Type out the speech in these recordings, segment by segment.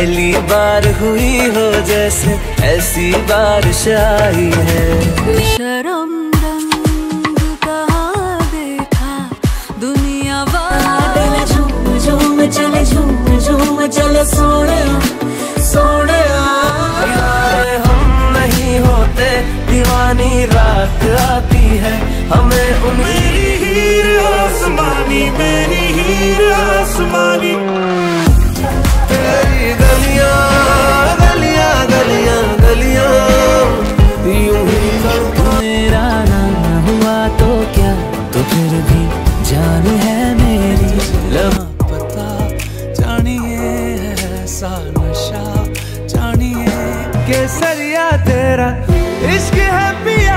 पहली बार हुई हो जैसे ऐसी बारिश आई है। शर्म रंग कहाँ देखा दुनिया वाले। झूम झूम चले, झूम झूम चले सोने सोने। यार हम नहीं होते, दीवानी रात आती है हमें उन। मेरी हीर आसमानी, मेरी हीर आसमानी। तेरी गलियां गलियां गलियां गलियां यूं ही मेरा ना हुआ तो क्या, तो फिर भी जान है मेरी। पता जानिए ऐसा नशा जानिए। केसरिया तेरा इश्क है पिया,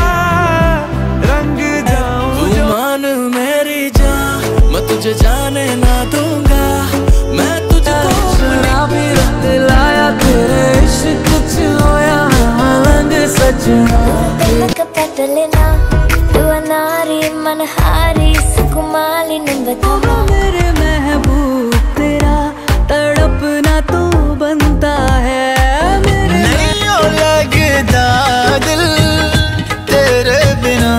रंग जाऊं जो मान मेरी जान। मैं तुझे जाने ना दूंगा, मैं तुझको शराबी रंग लाया तेरे इश्क कुछ होया रंग सजना। कलक पटलना तू अनारी मनहारी सुकुमाली नंबता। मेरे महबूब तेरा तड़पना तो बनता है। मेरे नहीं हो लगता दिल तेरे बिना।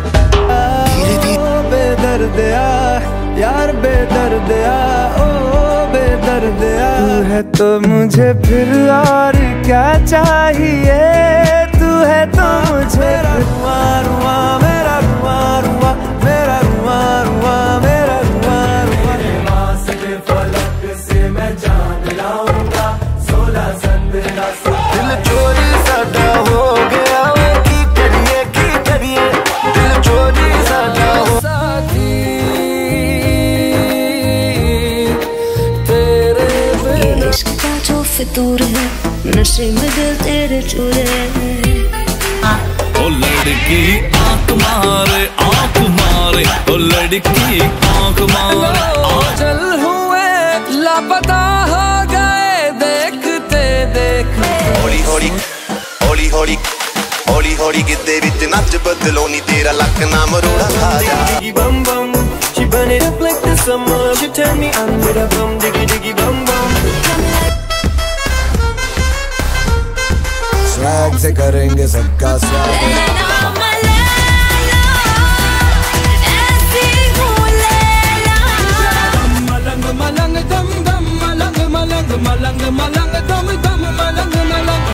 बेदर्दिया यार बेदर्दिया, ओ बेदर्दिया। तू है तो मुझे फिर और क्या चाहिए, तू है तो मुझे। रुआ रुआ मेरा रुआ रुआ, मेरा रुआ रुआ, मेरा रुआ रुआ। मास के फलक से मैं जान लाऊंगा 16 संदला। दिल चोरी साडा हो गया की करिए दिल चोरी साडा हो। साथी तेरे बिना इश्क का जो फितूर है, नशे में दिल तेरे चूर है। ओ लड़की आंख मारे ओ लड़की आंख मारे। चल हुए लापता हो गए देखते देखते। हौली हौली हौली हौली हौली हौली गिद्दे विच नच बदलो नी तेरा लक ना मरोड़ा खा जा। Diggy bum bum, she burn it up like the summer. She turn me on with a bum, diggy diggy bum bum. Swag से करेंगे सबका स्वागत। मलंग मलंग दम दम मलंग मलंग मलंग मलंग दम दम मलंग मलंग।